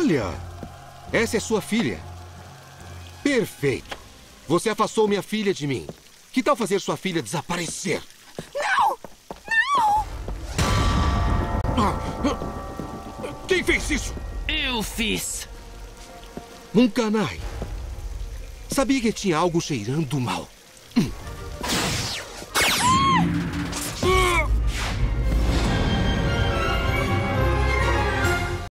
Olha, essa é sua filha. Perfeito. Você afastou minha filha de mim. Que tal fazer sua filha desaparecer? Não! Quem fez isso? Eu fiz. Um canai. Sabia que tinha algo cheirando mal.